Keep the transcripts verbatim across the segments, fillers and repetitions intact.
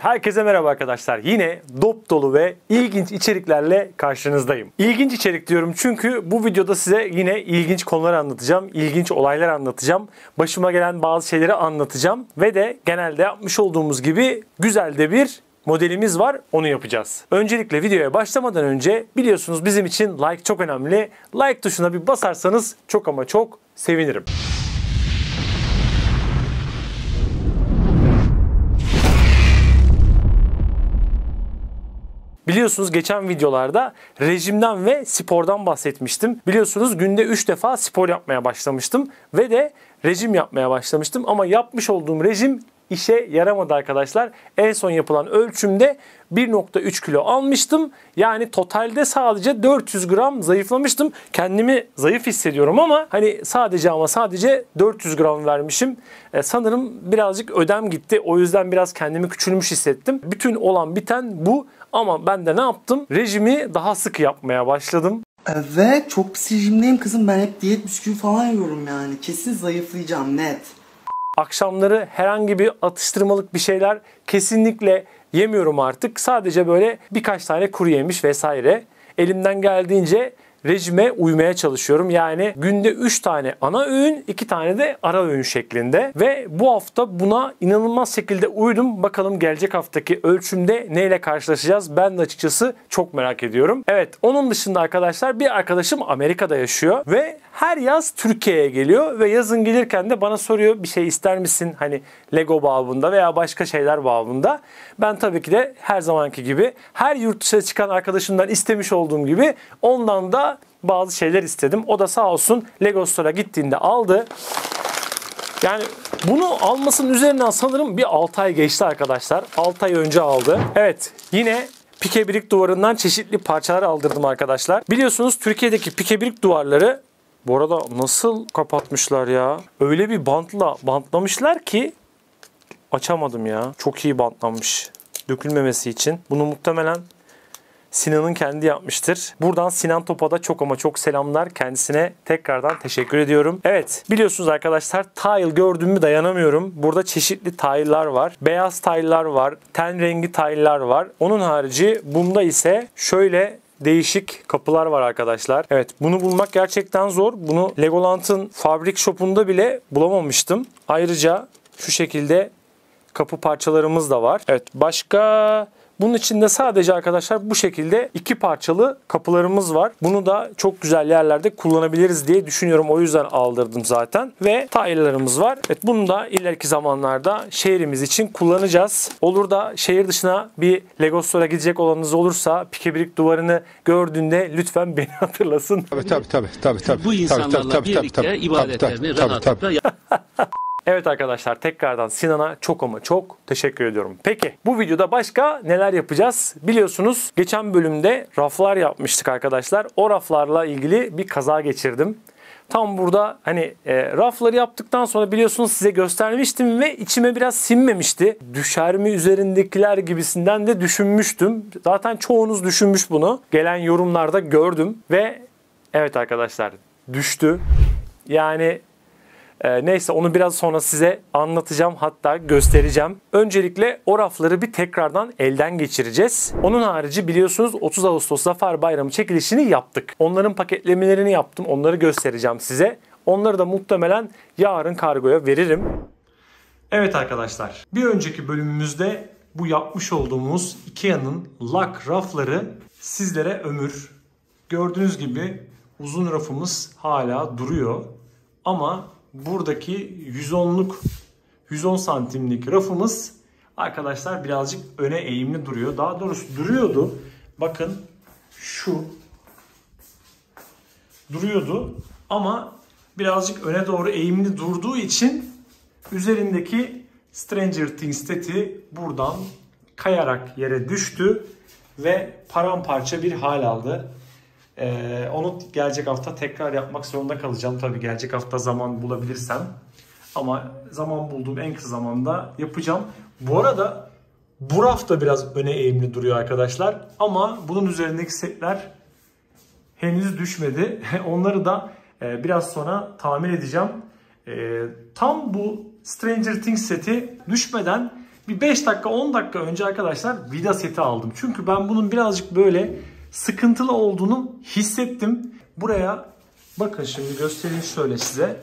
herkese merhaba arkadaşlar. Yine dop dolu ve ilginç içeriklerle karşınızdayım. İlginç içerik diyorum çünkü bu videoda size yine ilginç konular anlatacağım, ilginç olaylar anlatacağım, başıma gelen bazı şeyleri anlatacağım ve de genelde yapmış olduğumuz gibi güzel de bir modelimiz var, onu yapacağız. Öncelikle videoya başlamadan önce biliyorsunuz bizim için like çok önemli. Like tuşuna bir basarsanız çok ama çok sevinirim. Biliyorsunuz geçen videolarda rejimden ve spordan bahsetmiştim. Biliyorsunuz günde üç defa spor yapmaya başlamıştım ve de rejim yapmaya başlamıştım. Ama yapmış olduğum rejim işe yaramadı arkadaşlar. En son yapılan ölçümde bir nokta üç kilo almıştım. Yani totalde sadece dört yüz gram zayıflamıştım. Kendimi zayıf hissediyorum ama hani sadece ama sadece dört yüz gram vermişim. Ee, sanırım birazcık ödem gitti. O yüzden biraz kendimi küçülmüş hissettim. Bütün olan biten bu. Ama ben de ne yaptım? Rejimi daha sık yapmaya başladım. Evet, çok pis rejimdeyim kızım. Ben hep diyet bisküvi falan yiyorum yani. Kesin zayıflayacağım, net. Akşamları herhangi bir atıştırmalık bir şeyler kesinlikle yemiyorum artık. Sadece böyle birkaç tane kuru yemiş vesaire. Elimden geldiğince rejime uymaya çalışıyorum. Yani günde üç tane ana öğün, iki tane de ara öğün şeklinde. Ve bu hafta buna inanılmaz şekilde uydum. Bakalım gelecek haftaki ölçümde neyle karşılaşacağız? Ben de açıkçası çok merak ediyorum. Evet, onun dışında arkadaşlar bir arkadaşım Amerika'da yaşıyor ve her yaz Türkiye'ye geliyor ve yazın gelirken de bana soruyor, bir şey ister misin? Hani Lego babında veya başka şeyler babında. Ben tabii ki de her zamanki gibi her yurt dışına çıkan arkadaşımdan istemiş olduğum gibi ondan da bazı şeyler istedim. O da sağ olsun Lego Store'a gittiğinde aldı. Yani bunu almasının üzerinden sanırım bir altı ay geçti arkadaşlar. altı ay önce aldı. Evet, yine pike birik duvarından çeşitli parçalar aldırdım arkadaşlar. Biliyorsunuz Türkiye'deki pike birik duvarları bu arada nasıl kapatmışlar ya? Öyle bir bantla bantlamışlar ki açamadım ya. Çok iyi bantlanmış. Dökülmemesi için. Bunu muhtemelen Sinan'ın kendi yapmıştır. Buradan Sinan Top'a da çok ama çok selamlar. Kendisine tekrardan teşekkür ediyorum. Evet, biliyorsunuz arkadaşlar tile gördüğümü dayanamıyorum. Burada çeşitli tile'lar var. Beyaz tile'lar var. Ten rengi tile'lar var. Onun harici bunda ise şöyle değişik kapılar var arkadaşlar. Evet, bunu bulmak gerçekten zor. Bunu Legoland'ın Fabrik Shop'unda bile bulamamıştım. Ayrıca şu şekilde kapı parçalarımız da var. Evet, başka bunun içinde sadece arkadaşlar bu şekilde iki parçalı kapılarımız var. Bunu da çok güzel yerlerde kullanabiliriz diye düşünüyorum. O yüzden aldırdım zaten. Ve tile'larımız var. Evet, bunu da ileriki zamanlarda şehrimiz için kullanacağız. Olur da şehir dışına bir Lego Store'a gidecek olanınız olursa pike birik duvarını gördüğünde lütfen beni hatırlasın. Tabii tabii tabii tabii tabii. Bu insanlarla tabii, tabii, birlikte tabii, ibadetlerini tabii, rahatlıkla tabii, Evet arkadaşlar, tekrardan Sinan'a çok ama çok teşekkür ediyorum. Peki bu videoda başka neler yapacağız? Biliyorsunuz geçen bölümde raflar yapmıştık arkadaşlar. O raflarla ilgili bir kaza geçirdim. Tam burada hani e, rafları yaptıktan sonra biliyorsunuz size göstermiştim ve içime biraz sinmemişti. Düşer mi üzerindekiler gibisinden de düşünmüştüm. Zaten çoğunuz düşünmüş bunu. Gelen yorumlarda gördüm ve evet arkadaşlar, düştü. Yani Ee, neyse, onu biraz sonra size anlatacağım, hatta göstereceğim. Öncelikle o rafları bir tekrardan elden geçireceğiz. Onun harici biliyorsunuz otuz Ağustos Zafer Bayramı çekilişini yaptık. Onların paketlemelerini yaptım. Onları göstereceğim size. Onları da muhtemelen yarın kargoya veririm. Evet arkadaşlar, bir önceki bölümümüzde bu yapmış olduğumuz Ikea'nın lock rafları sizlere ömür. Gördüğünüz gibi uzun rafımız hala duruyor. Ama buradaki yüz onluk yüz on santimlik rafımız arkadaşlar birazcık öne eğimli duruyor. Daha doğrusu duruyordu. Bakın şu duruyordu ama birazcık öne doğru eğimli durduğu için üzerindeki Stranger Things seti buradan kayarak yere düştü ve paramparça bir hal aldı. Ee, onu gelecek hafta tekrar yapmak zorunda kalacağım. Tabii gelecek hafta zaman bulabilirsem. Ama zaman bulduğum en kısa zamanda yapacağım. Bu arada bu raf da biraz öne eğimli duruyor arkadaşlar. Ama bunun üzerindeki setler henüz düşmedi. Onları da e, biraz sonra tamir edeceğim. E, tam bu Stranger Things seti düşmeden Bir beş dakika on dakika önce arkadaşlar vida seti aldım. Çünkü ben bunun birazcık böyle sıkıntılı olduğunu hissettim. Buraya bakın, şimdi göstereyim şöyle size.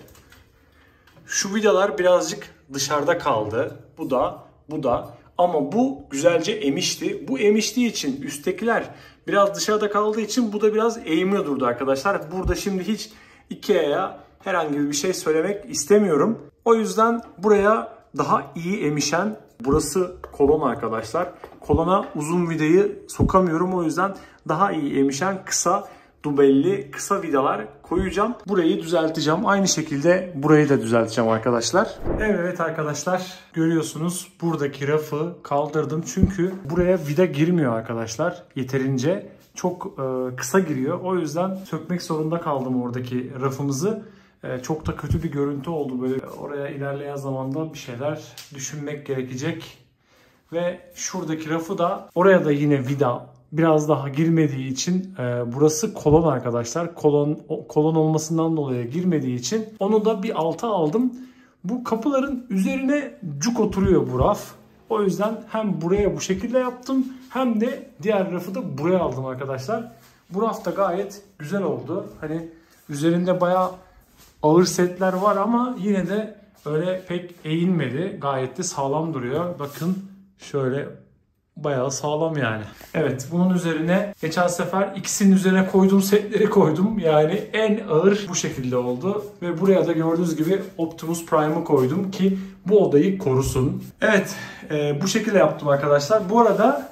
Şu vidalar birazcık dışarıda kaldı. Bu da, bu da. Ama bu güzelce emişti. Bu emiştiği için üsttekiler biraz dışarıda kaldığı için bu da biraz eğimli durdu arkadaşlar. Burada şimdi hiç Ikea'ya herhangi bir şey söylemek istemiyorum. O yüzden buraya daha iyi emişen, burası kolon arkadaşlar. Kolona uzun vidayı sokamıyorum. O yüzden daha iyi emişen kısa dubelli kısa vidalar koyacağım. Burayı düzelteceğim. Aynı şekilde burayı da düzelteceğim arkadaşlar. Evet arkadaşlar, görüyorsunuz buradaki rafı kaldırdım. Çünkü buraya vida girmiyor arkadaşlar. Yeterince çok e, kısa giriyor. O yüzden sökmek zorunda kaldım oradaki rafımızı. E, çok da kötü bir görüntü oldu. Böyle oraya ilerleyen zamanda bir şeyler düşünmek gerekecek. Ve şuradaki rafı da, oraya da yine vida biraz daha girmediği için, e, burası kolon arkadaşlar. Kolon kolon olmasından dolayı girmediği için onu da bir alta aldım. Bu kapıların üzerine cuk oturuyor bu raf. O yüzden hem buraya bu şekilde yaptım hem de diğer rafı da buraya aldım arkadaşlar. Bu raf da gayet güzel oldu. Hani üzerinde bayağı ağır setler var ama yine de öyle pek eğilmedi. Gayet de sağlam duruyor. Bakın şöyle bayağı sağlam yani. Evet, bunun üzerine geçen sefer ikisinin üzerine koyduğum setleri koydum. Yani en ağır bu şekilde oldu. Ve buraya da gördüğünüz gibi Optimus Prime'ı koydum ki bu odayı korusun. Evet, e, bu şekilde yaptım arkadaşlar. Bu arada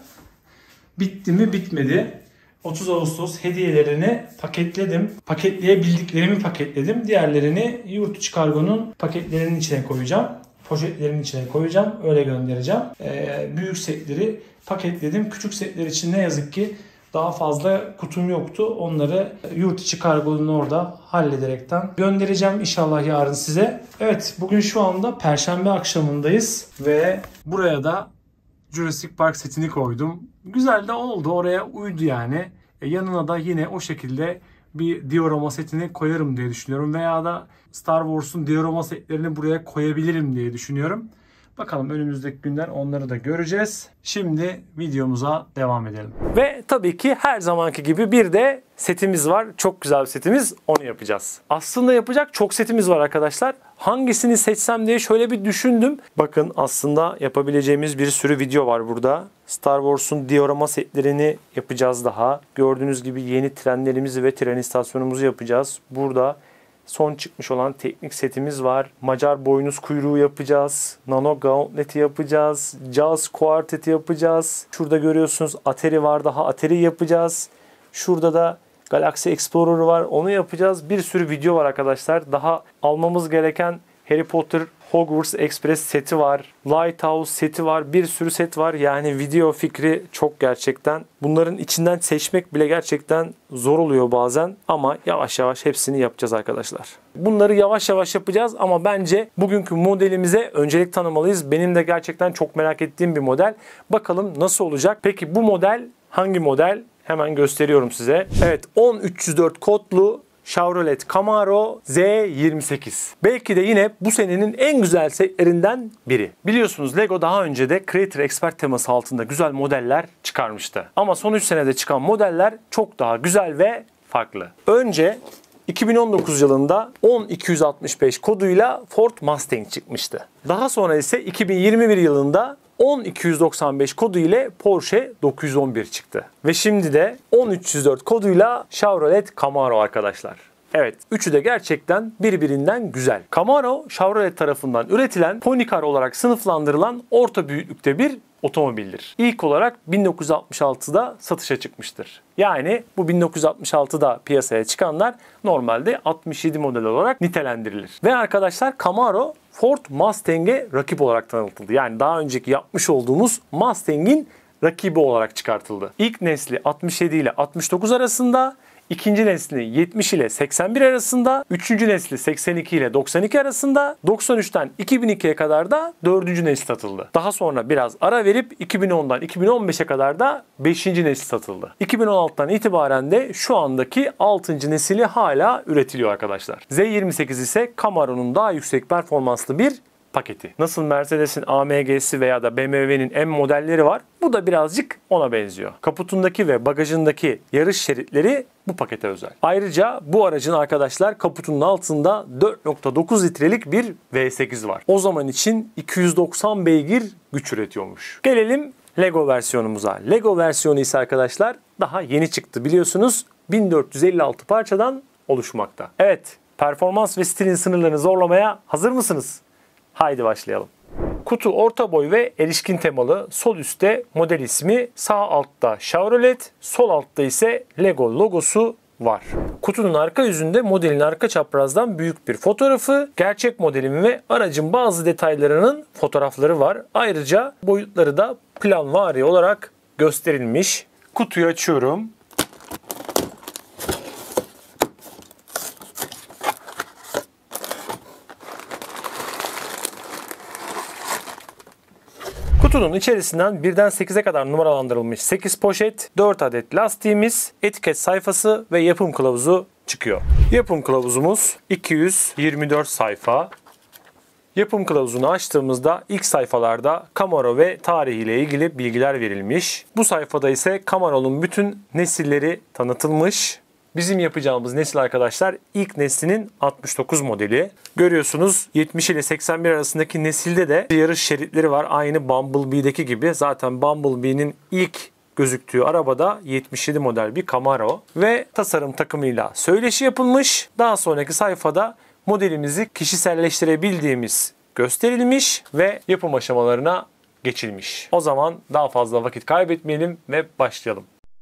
bitti mi bitmedi. otuz Ağustos hediyelerini paketledim. Paketleyebildiklerimi paketledim. Diğerlerini yurt içi kargonun paketlerinin içine koyacağım. Poşetlerin içine koyacağım. Öyle göndereceğim. Ee, büyük setleri paketledim. Küçük setler için ne yazık ki daha fazla kutum yoktu. Onları yurt içi kargonun orada hallederekten göndereceğim inşallah yarın size. Evet, bugün şu anda Perşembe akşamındayız. Ve buraya da Jurassic Park setini koydum. Güzel de oldu. Oraya uydu yani. E, yanına da yine o şekilde bir diorama setini koyarım diye düşünüyorum. Veya da Star Wars'un diorama setlerini buraya koyabilirim diye düşünüyorum. Bakalım önümüzdeki günler onları da göreceğiz. Şimdi videomuza devam edelim. Ve tabii ki her zamanki gibi bir de setimiz var. Çok güzel bir setimiz. Onu yapacağız. Aslında yapacak çok setimiz var arkadaşlar. Hangisini seçsem diye şöyle bir düşündüm. Bakın, aslında yapabileceğimiz bir sürü video var burada. Star Wars'un diorama setlerini yapacağız daha. Gördüğünüz gibi yeni trenlerimizi ve tren istasyonumuzu yapacağız. Burada son çıkmış olan teknik setimiz var. Macar boynuz kuyruğu yapacağız. Nano Gauntlet'i yapacağız. Jaws Quartet'i yapacağız. Şurada görüyorsunuz Atari var, daha Atari yapacağız. Şurada da Galaxy Explorer var. Onu yapacağız. Bir sürü video var arkadaşlar. Daha almamız gereken Harry Potter Hogwarts Express seti var. Lighthouse seti var. Bir sürü set var. Yani video fikri çok gerçekten. Bunların içinden seçmek bile gerçekten zor oluyor bazen. Ama yavaş yavaş hepsini yapacağız arkadaşlar. Bunları yavaş yavaş yapacağız ama bence bugünkü modelimize öncelik tanımalıyız. Benim de gerçekten çok merak ettiğim bir model. Bakalım nasıl olacak? Peki bu model hangi model? Hemen gösteriyorum size. Evet, on üç yüz dört kodlu Chevrolet Camaro Z yirmi sekiz. Belki de yine bu senenin en güzel setlerinden biri. Biliyorsunuz Lego daha önce de Creator Expert teması altında güzel modeller çıkarmıştı. Ama son üç senede çıkan modeller çok daha güzel ve farklı. Önce iki bin on dokuz yılında on iki yüz altmış beş koduyla Ford Mustang çıkmıştı. Daha sonra ise iki bin yirmi bir yılında on iki yüz doksan beş kodu ile Porsche dokuz yüz on bir çıktı. Ve şimdi de on üç yüz dört koduyla Chevrolet Camaro arkadaşlar. Evet, üçü de gerçekten birbirinden güzel. Camaro, Chevrolet tarafından üretilen pony car olarak sınıflandırılan orta büyüklükte bir otomobildir. İlk olarak bin dokuz yüz altmış altıda satışa çıkmıştır. Yani bu bin dokuz yüz altmış altıda piyasaya çıkanlar normalde altmış yedi model olarak nitelendirilir. Ve arkadaşlar Camaro Ford Mustang'e rakip olarak tanıtıldı. Yani daha önceki yapmış olduğumuz Mustang'in rakibi olarak çıkartıldı. İlk nesli altmış yedi ile altmış dokuz arasında, İkinci nesli yetmiş ile seksen bir arasında, üçüncü nesli seksen iki ile doksan iki arasında, doksan üçten iki bin ikiye kadar da dördüncü nesli satıldı. Daha sonra biraz ara verip iki bin ondan iki bin on beşe kadar da beşinci nesli satıldı. iki bin on altıdan itibaren de şu andaki altıncı nesili hala üretiliyor arkadaşlar. Z yirmi sekiz ise Camaro'nun daha yüksek performanslı bir paketi. Nasıl Mercedes'in A M G'si veya da B M W'nin M modelleri var. Bu da birazcık ona benziyor. Kaputundaki ve bagajındaki yarış şeritleri bu pakete özel. Ayrıca bu aracın arkadaşlar kaputunun altında dört nokta dokuz litrelik bir V sekiz var. O zaman için iki yüz doksan beygir güç üretiyormuş. Gelelim Lego versiyonumuza. Lego versiyonu ise arkadaşlar daha yeni çıktı biliyorsunuz. bin dört yüz elli altı parçadan oluşmakta. Evet, performans ve stilin sınırlarını zorlamaya hazır mısınız? Haydi başlayalım. Kutu orta boy ve erişkin temalı. Sol üstte model ismi, sağ altta Chevrolet, sol altta ise Lego logosu var. Kutunun arka yüzünde modelin arka çaprazdan büyük bir fotoğrafı, gerçek modelin ve aracın bazı detaylarının fotoğrafları var. Ayrıca boyutları da planvari olarak gösterilmiş. Kutuyu açıyorum. Kutunun içerisinden birden sekize kadar numaralandırılmış sekiz poşet, dört adet lastiğimiz, etiket sayfası ve yapım kılavuzu çıkıyor. Yapım kılavuzumuz iki yüz yirmi dört sayfa. Yapım kılavuzunu açtığımızda ilk sayfalarda Camaro ve tarihiyle ilgili bilgiler verilmiş. Bu sayfada ise Camaro'nun bütün nesilleri tanıtılmış. Bizim yapacağımız nesil arkadaşlar ilk neslinin altmış dokuz modeli. Görüyorsunuz yetmiş ile seksen bir arasındaki nesilde de yarış şeritleri var. Aynı Bumblebee'deki gibi. Zaten Bumblebee'nin ilk gözüktüğü arabada yetmiş yedi model bir Camaro. Ve tasarım takımıyla söyleşi yapılmış. Daha sonraki sayfada modelimizi kişiselleştirebildiğimiz gösterilmiş ve yapım aşamalarına geçilmiş. O zaman daha fazla vakit kaybetmeyelim ve başlayalım.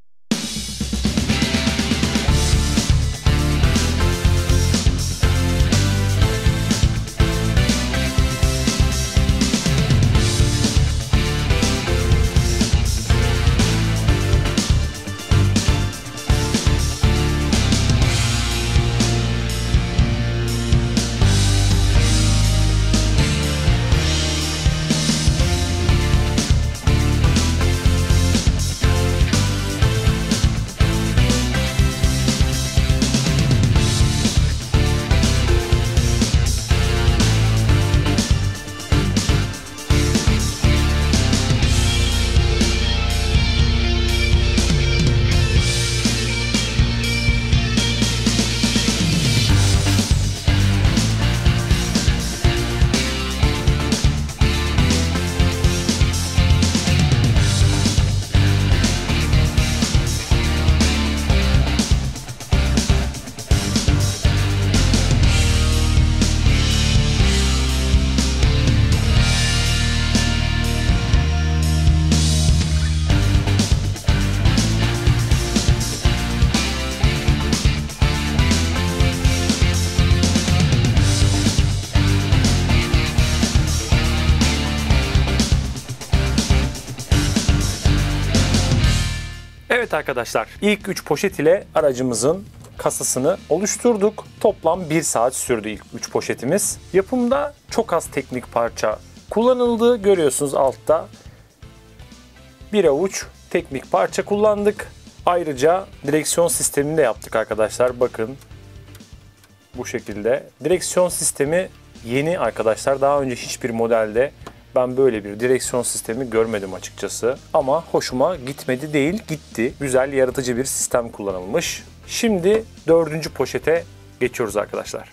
Evet arkadaşlar, ilk üç poşet ile aracımızın kasasını oluşturduk. Toplam bir saat sürdü ilk üç poşetimiz. Yapımda çok az teknik parça kullanıldı. Görüyorsunuz altta bir avuç teknik parça kullandık. Ayrıca direksiyon sistemini de yaptık arkadaşlar. Bakın bu şekilde. Direksiyon sistemi yeni arkadaşlar. Daha önce hiçbir modelde ben böyle bir direksiyon sistemi görmedim açıkçası. Ama hoşuma gitmedi değil, gitti. Güzel, yaratıcı bir sistem kullanılmış. Şimdi dördüncü poşete geçiyoruz arkadaşlar.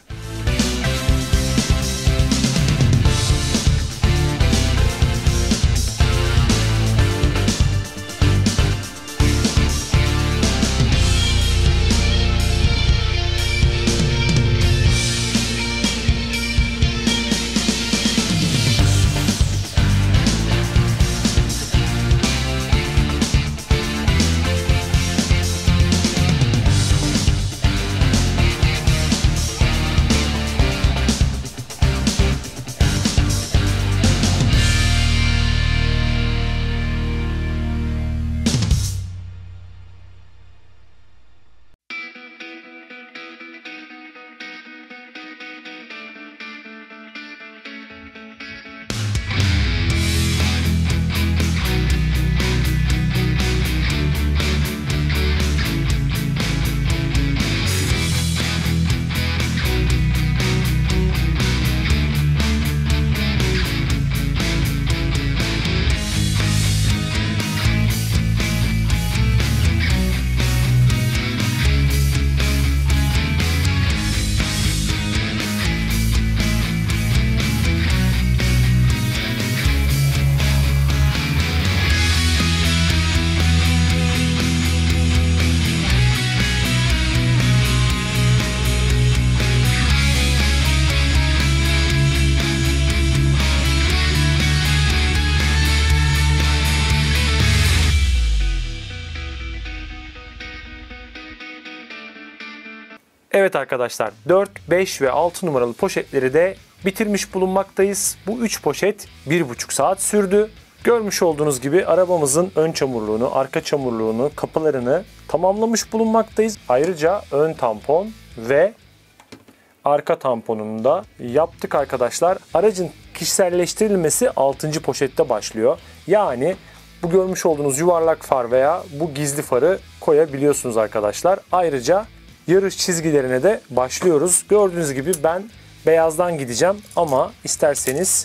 Evet arkadaşlar, dört, beş ve altı numaralı poşetleri de bitirmiş bulunmaktayız. Bu üç poşet bir buçuk saat sürdü. Görmüş olduğunuz gibi arabamızın ön çamurluğunu, arka çamurluğunu, kapılarını tamamlamış bulunmaktayız. Ayrıca ön tampon ve arka tamponunu da yaptık arkadaşlar. Aracın kişiselleştirilmesi altıncı poşette başlıyor. Yani bu görmüş olduğunuz yuvarlak far veya bu gizli farı koyabiliyorsunuz arkadaşlar. Ayrıca yarış çizgilerine de başlıyoruz. Gördüğünüz gibi ben beyazdan gideceğim ama isterseniz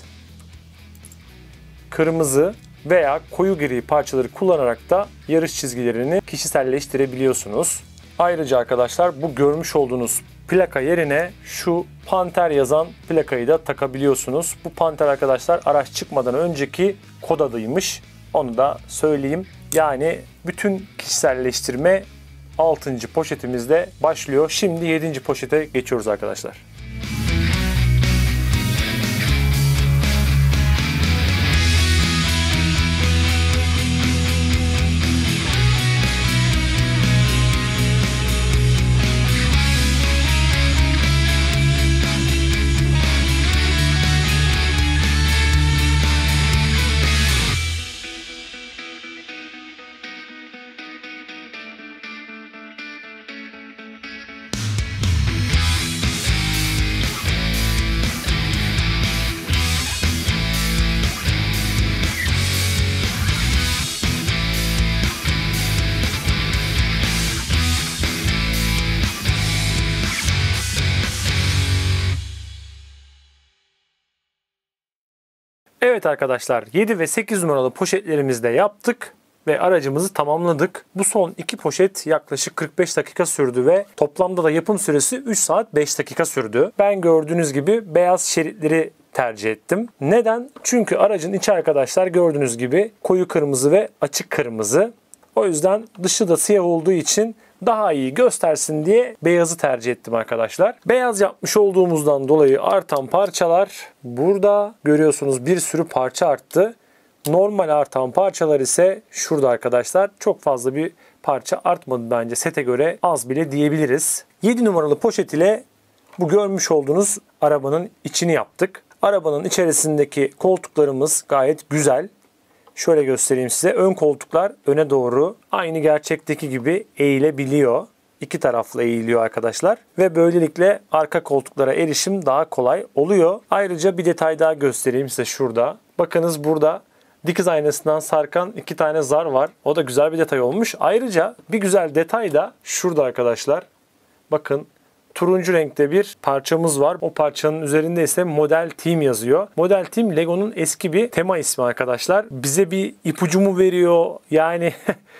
kırmızı veya koyu gri parçaları kullanarak da yarış çizgilerini kişiselleştirebiliyorsunuz. Ayrıca arkadaşlar bu görmüş olduğunuz plaka yerine şu Panter yazan plakayı da takabiliyorsunuz. Bu Panter arkadaşlar araç çıkmadan önceki kod adıymış. Onu da söyleyeyim. Yani bütün kişiselleştirme altıncı poşetimizde başlıyor. Şimdi yedinci poşete geçiyoruz arkadaşlar. Evet arkadaşlar, yedi ve sekiz numaralı poşetlerimizi de yaptık ve aracımızı tamamladık. Bu son iki poşet yaklaşık kırk beş dakika sürdü ve toplamda da yapım süresi üç saat beş dakika sürdü. Ben gördüğünüz gibi beyaz şeritleri tercih ettim. Neden? Çünkü aracın içi arkadaşlar gördüğünüz gibi koyu kırmızı ve açık kırmızı. O yüzden dışı da siyah olduğu için daha iyi göstersin diye beyazı tercih ettim arkadaşlar. Beyaz yapmış olduğumuzdan dolayı artan parçalar burada görüyorsunuz, bir sürü parça arttı. Normal artan parçalar ise şurada arkadaşlar, çok fazla bir parça artmadı bence, sete göre az bile diyebiliriz. yedi numaralı poşet ile bu görmüş olduğunuz arabanın içini yaptık. Arabanın içerisindeki koltuklarımız gayet güzel. Şöyle göstereyim size. Ön koltuklar öne doğru aynı gerçekteki gibi eğilebiliyor. İki taraflı eğiliyor arkadaşlar. Ve böylelikle arka koltuklara erişim daha kolay oluyor. Ayrıca bir detay daha göstereyim size şurada. Bakınız burada dikiz aynasından sarkan iki tane zar var. O da güzel bir detay olmuş. Ayrıca bir güzel detay da şurada arkadaşlar. Bakın. Turuncu renkte bir parçamız var. O parçanın üzerinde ise Model Team yazıyor. Model Team Lego'nun eski bir tema ismi arkadaşlar. Bize bir ipucu mu veriyor? Yani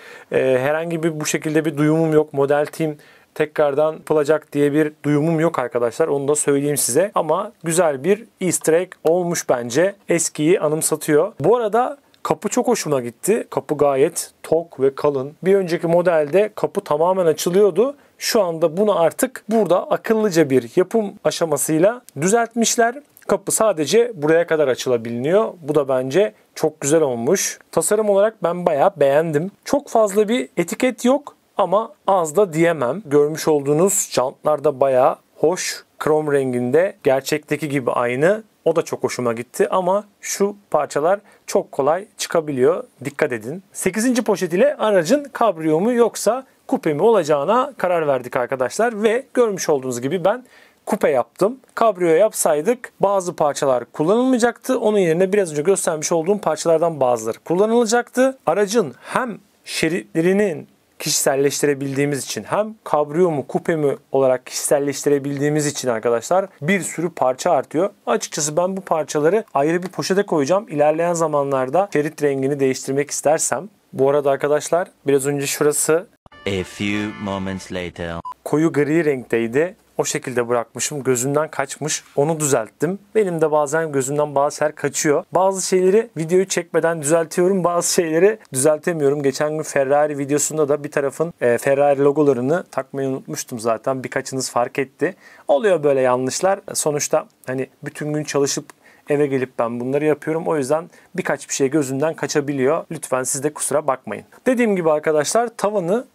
e, herhangi bir bu şekilde bir duyumum yok. Model Team tekrardan yapılacak diye bir duyumum yok arkadaşlar. Onu da söyleyeyim size. Ama güzel bir Easter egg olmuş bence. Eskiyi anımsatıyor. Bu arada kapı çok hoşuma gitti. Kapı gayet tok ve kalın. Bir önceki modelde kapı tamamen açılıyordu. Şu anda bunu artık burada akıllıca bir yapım aşamasıyla düzeltmişler. Kapı sadece buraya kadar açılabiliyor. Bu da bence çok güzel olmuş. Tasarım olarak ben bayağı beğendim. Çok fazla bir etiket yok ama az da diyemem. Görmüş olduğunuz jantlar da bayağı hoş. Krom renginde, gerçekteki gibi aynı. O da çok hoşuma gitti ama şu parçalar çok kolay çıkabiliyor. Dikkat edin. sekizinci poşet ile aracın kabriyo mu yoksa kupe mi olacağına karar verdik arkadaşlar ve görmüş olduğunuz gibi ben kupe yaptım. Kabriyo yapsaydık bazı parçalar kullanılmayacaktı. Onun yerine biraz önce göstermiş olduğum parçalardan bazıları kullanılacaktı. Aracın hem şeritlerinin kişiselleştirebildiğimiz için hem kabriyo mu kupe mi olarak kişiselleştirebildiğimiz için arkadaşlar bir sürü parça artıyor. Açıkçası ben bu parçaları ayrı bir poşete koyacağım. İlerleyen zamanlarda şerit rengini değiştirmek istersem. Bu arada arkadaşlar biraz önce şurası A few moments later. koyu gri renkteydi. O şekilde bırakmışım. Gözümden kaçmış. Onu düzelttim. Benim de bazen gözümden bazı şeyler kaçıyor. Bazı şeyleri videoyu çekmeden düzeltiyorum. Bazı şeyleri düzeltemiyorum. Geçen gün Ferrari videosunda da bir tarafın e, Ferrari logolarını takmayı unutmuştum zaten. Birkaçınız fark etti. Oluyor böyle yanlışlar. Sonuçta hani bütün gün çalışıp eve gelip ben bunları yapıyorum. O yüzden birkaç bir şey gözümden kaçabiliyor. Lütfen siz de kusura bakmayın. Dediğim gibi arkadaşlar tavanı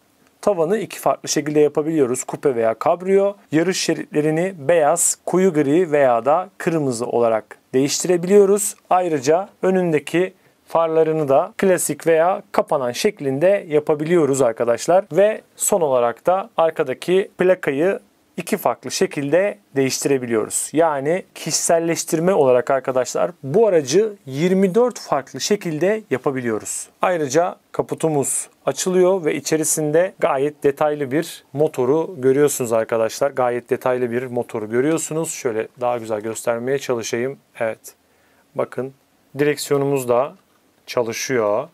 Tavanı iki farklı şekilde yapabiliyoruz. Kupe veya kabrio. Yarış şeritlerini beyaz, koyu gri veya da kırmızı olarak değiştirebiliyoruz. Ayrıca önündeki farlarını da klasik veya kapanan şeklinde yapabiliyoruz arkadaşlar. Ve son olarak da arkadaki plakayı iki farklı şekilde değiştirebiliyoruz. Yani kişiselleştirme olarak arkadaşlar bu aracı yirmi dört farklı şekilde yapabiliyoruz. Ayrıca kaputumuz açılıyor ve içerisinde gayet detaylı bir motoru görüyorsunuz arkadaşlar. Gayet detaylı bir motoru görüyorsunuz. Şöyle daha güzel göstermeye çalışayım. Evet. Bakın direksiyonumuz da çalışıyor.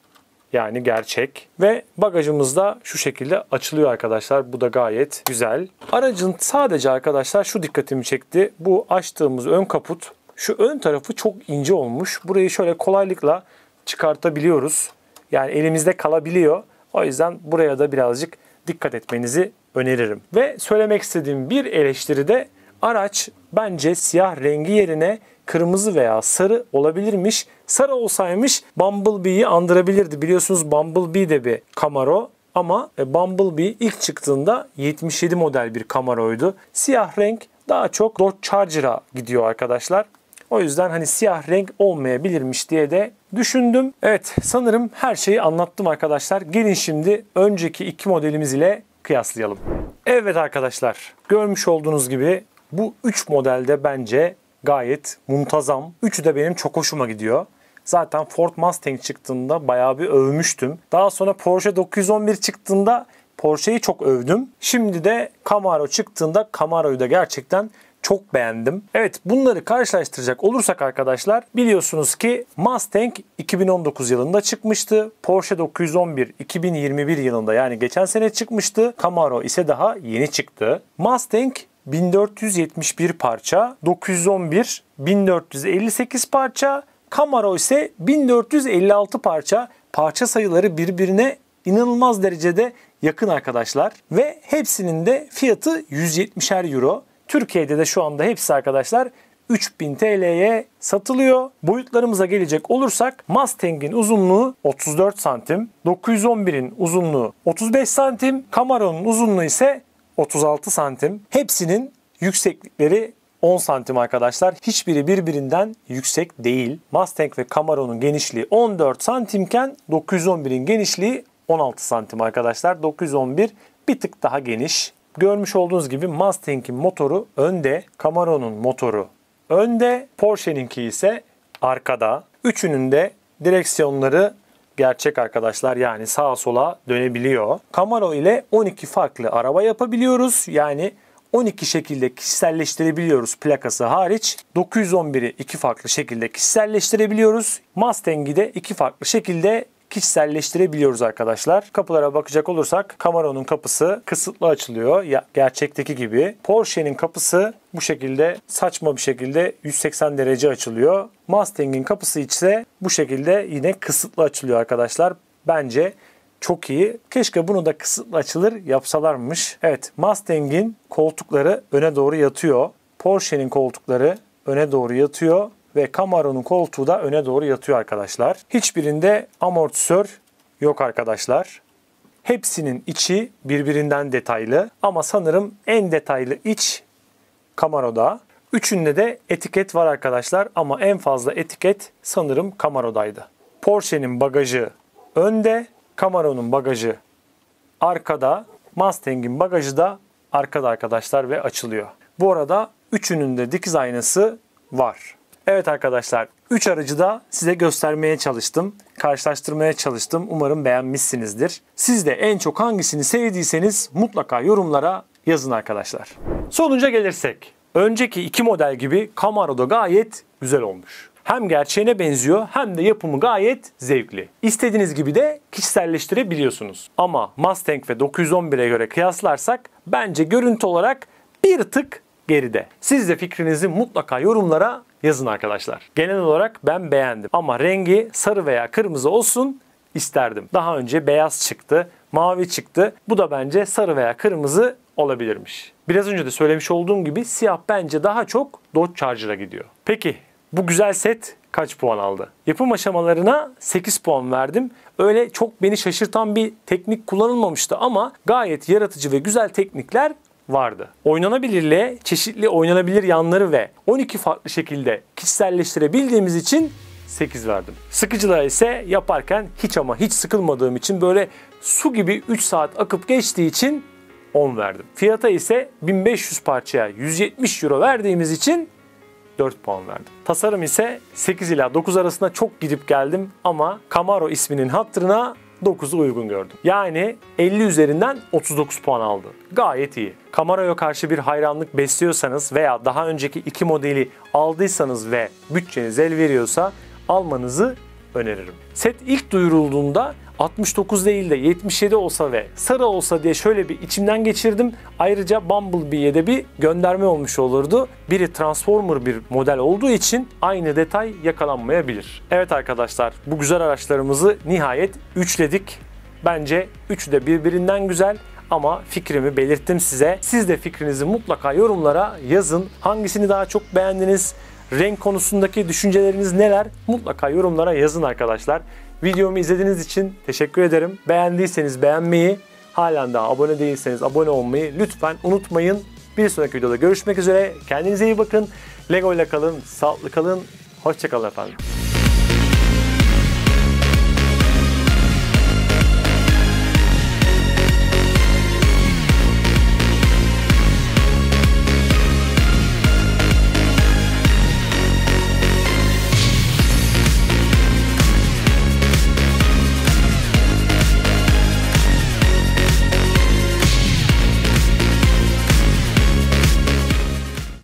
Yani gerçek. Ve bagajımız da şu şekilde açılıyor arkadaşlar. Bu da gayet güzel. Aracın sadece arkadaşlar şu dikkatimi çekti. Bu açtığımız ön kaput. Şu ön tarafı çok ince olmuş. Burayı şöyle kolaylıkla çıkartabiliyoruz. Yani elimizde kalabiliyor. O yüzden buraya da birazcık dikkat etmenizi öneririm. Ve söylemek istediğim bir eleştiri de araç bence siyah rengi yerine kırmızı veya sarı olabilirmiş. Sarı olsaymış Bumblebee'yi andırabilirdi. Biliyorsunuz Bumblebee de bir Camaro ama Bumblebee ilk çıktığında yetmiş yedi model bir Camaro'ydu. Siyah renk daha çok Dodge Charger'a gidiyor arkadaşlar. O yüzden hani siyah renk olmayabilirmiş diye de düşündüm. Evet, sanırım her şeyi anlattım arkadaşlar. Gelin şimdi önceki iki modelimiz ile kıyaslayalım. Evet arkadaşlar, görmüş olduğunuz gibi bu üç modelde bence gayet muntazam. Üçü de benim çok hoşuma gidiyor. Zaten Ford Mustang çıktığında bayağı bir övmüştüm. Daha sonra Porsche dokuz yüz on bir çıktığında Porsche'yi çok övdüm. Şimdi de Camaro çıktığında Camaro'yu da gerçekten çok beğendim. Evet, bunları karşılaştıracak olursak arkadaşlar biliyorsunuz ki Mustang iki bin on dokuz yılında çıkmıştı. Porsche dokuz yüz on bir iki bin yirmi bir yılında yani geçen sene çıkmıştı. Camaro ise daha yeni çıktı. Mustang bin dört yüz yetmiş bir parça, dokuz yüz on bir bin dört yüz elli sekiz parça, Camaro ise bin dört yüz elli altı parça. Parça sayıları birbirine inanılmaz derecede yakın arkadaşlar ve hepsinin de fiyatı yüz yetmişer euro. Türkiye'de de şu anda hepsi arkadaşlar üç bin T L'ye satılıyor. Boyutlarımıza gelecek olursak Mustang'in uzunluğu otuz dört santim, dokuz yüz on birin uzunluğu otuz beş santim, Camaro'nun uzunluğu ise otuz altı santim. Hepsinin yükseklikleri on santim arkadaşlar. Hiçbiri birbirinden yüksek değil. Mustang ve Camaro'nun genişliği on dört santimken dokuz yüz on birin genişliği on altı santim arkadaşlar. dokuz yüz on bir bir tık daha geniş. Görmüş olduğunuz gibi Mustang'in motoru önde, Camaro'nun motoru önde, Porsche'ninki ise arkada. Üçünün de direksiyonları gerçek arkadaşlar, yani sağa sola dönebiliyor. Camaro ile on iki farklı araba yapabiliyoruz. Yani on iki şekilde kişiselleştirebiliyoruz plakası hariç. dokuz yüz on biri iki farklı şekilde kişiselleştirebiliyoruz. Mustang'i de iki farklı şekilde kişiselleştirebiliyoruz arkadaşlar. Kapılara bakacak olursak Camaro'nun kapısı kısıtlı açılıyor. Ya, gerçekteki gibi. Porsche'nin kapısı bu şekilde saçma bir şekilde yüz seksen derece açılıyor. Mustang'in kapısı ise bu şekilde yine kısıtlı açılıyor arkadaşlar. Bence çok iyi. Keşke bunu da kısıtlı açılır yapsalarmış. Evet, Mustang'in koltukları öne doğru yatıyor. Porsche'nin koltukları öne doğru yatıyor. Ve Camaro'nun koltuğu da öne doğru yatıyor arkadaşlar. Hiçbirinde amortisör yok arkadaşlar. Hepsinin içi birbirinden detaylı. Ama sanırım en detaylı iç Camaro'da. Üçünde de etiket var arkadaşlar. Ama en fazla etiket sanırım Camaro'daydı. Porsche'nin bagajı önde. Camaro'nun bagajı arkada. Mustang'in bagajı da arkada arkadaşlar ve açılıyor. Bu arada üçünün de dikiz aynası var. Evet arkadaşlar, üç aracı da size göstermeye çalıştım. Karşılaştırmaya çalıştım. Umarım beğenmişsinizdir. Siz de en çok hangisini sevdiyseniz mutlaka yorumlara yazın arkadaşlar. Sonuca gelirsek, önceki iki model gibi Camaro da gayet güzel olmuş. Hem gerçeğine benziyor hem de yapımı gayet zevkli. İstediğiniz gibi de kişiselleştirebiliyorsunuz. Ama Mustang ve dokuz yüz on bire göre kıyaslarsak bence görüntü olarak bir tık geride. Siz de fikrinizi mutlaka yorumlara yazın arkadaşlar. Genel olarak ben beğendim ama rengi sarı veya kırmızı olsun isterdim. Daha önce beyaz çıktı, mavi çıktı. Bu da bence sarı veya kırmızı olabilirmiş. Biraz önce de söylemiş olduğum gibi siyah bence daha çok Dodge Charger'a gidiyor. Peki bu güzel set kaç puan aldı? Yapım aşamalarına sekiz puan verdim. Öyle çok beni şaşırtan bir teknik kullanılmamıştı ama gayet yaratıcı ve güzel teknikler vardı. Oynanabilirliğe çeşitli oynanabilir yanları ve on iki farklı şekilde kişiselleştirebildiğimiz için sekiz verdim. Sıkıcılığa ise yaparken hiç ama hiç sıkılmadığım için böyle su gibi üç saat akıp geçtiği için on verdim. Fiyata ise bin beş yüz parçaya yüz yetmiş euro verdiğimiz için dört puan verdim. Tasarım ise sekiz ila dokuz arasında çok gidip geldim ama Camaro isminin hatırına dokuzu uygun gördüm. Yani elli üzerinden otuz dokuz puan aldı. Gayet iyi. Camaro'ya karşı bir hayranlık besliyorsanız veya daha önceki iki modeli aldıysanız ve bütçeniz el veriyorsa almanızı öneririm. Set ilk duyurulduğunda altmış dokuz değil de yetmiş yedi olsa ve sarı olsa diye şöyle bir içimden geçirdim. Ayrıca Bumblebee'ye de bir gönderme olmuş olurdu. Biri Transformer bir model olduğu için aynı detay yakalanmayabilir. Evet arkadaşlar, bu güzel araçlarımızı nihayet üçledik. Bence üçü de birbirinden güzel. Ama fikrimi belirttim size. Siz de fikrinizi mutlaka yorumlara yazın. Hangisini daha çok beğendiniz? Renk konusundaki düşünceleriniz neler? Mutlaka yorumlara yazın arkadaşlar. Videomu izlediğiniz için teşekkür ederim. Beğendiyseniz beğenmeyi, halen daha abone değilseniz abone olmayı lütfen unutmayın. Bir sonraki videoda görüşmek üzere. Kendinize iyi bakın. Lego ile kalın, sağlıklı kalın. Hoşça kalın efendim.